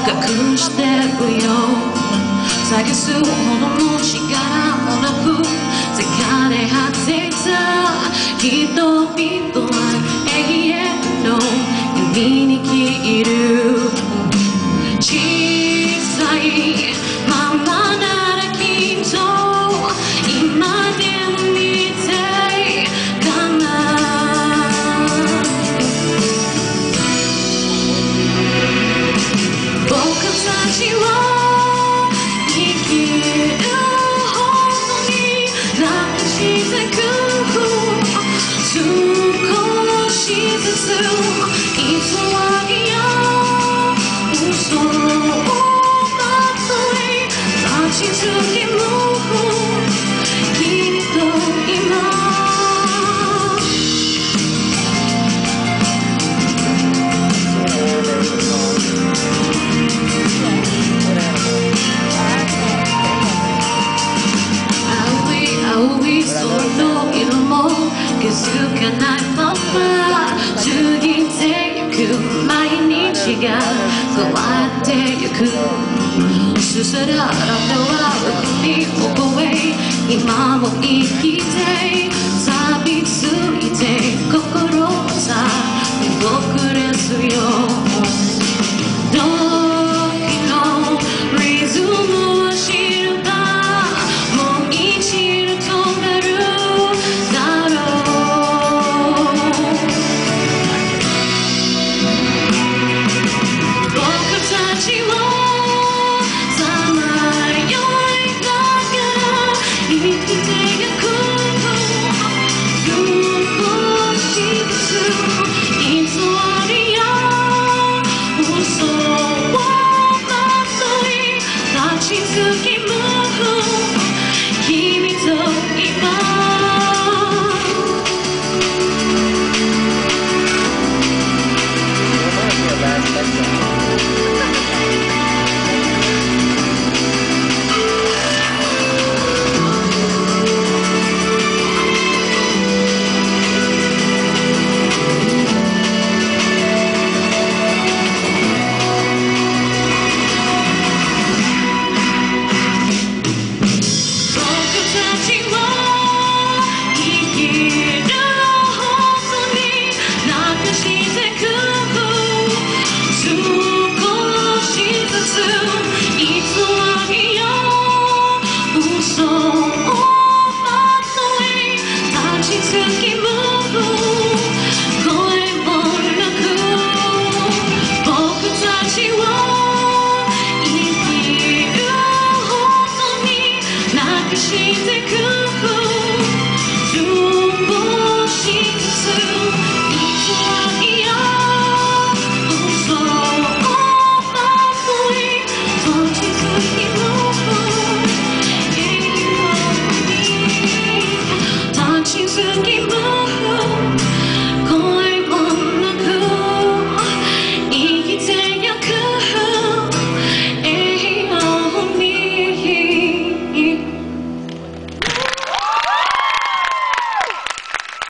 隠してるよ。探すほどの力もなく疲れ果てた人々は永遠の闇に消える。小さいままならきっと今でも見たいかな。僕たちは生きるほどに何してく少しずつ偽りや嘘をまとい立ち続けるきっと今青い空の色も気づかないまま過ぎてゆく毎日が変わってゆく。すすられては僕に微笑み今も生きて錆びついて心さ動くれすよ。